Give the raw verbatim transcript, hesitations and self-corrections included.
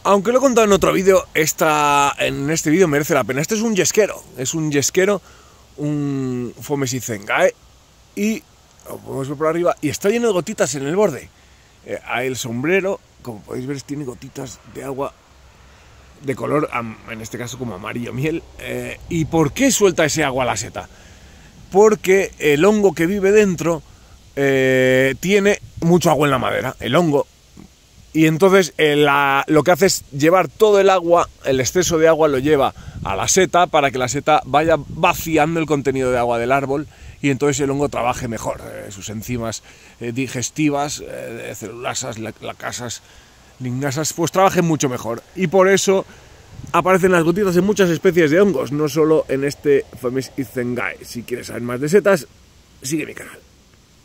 Aunque lo he contado en otro vídeo, esta, en este vídeo merece la pena. Este es un yesquero, es un yesquero, un Fomesis Zengae, y lo podemos ver por arriba, y está lleno de gotitas en el borde. Eh, el sombrero, como podéis ver, tiene gotitas de agua de color, en este caso como amarillo miel. Eh, ¿Y por qué suelta ese agua la seta? Porque el hongo que vive dentro eh, tiene mucho agua en la madera, el hongo, y entonces eh, la, lo que hace es llevar todo el agua, el exceso de agua lo lleva a la seta para que la seta vaya vaciando el contenido de agua del árbol, y entonces el hongo trabaje mejor, eh, sus enzimas eh, digestivas, eh, celulasas, lacasas, lignasas, pues trabajen mucho mejor, y por eso aparecen las gotitas en muchas especies de hongos, no solo en este Fomesis Zengae. Si quieres saber más de setas, sigue mi canal.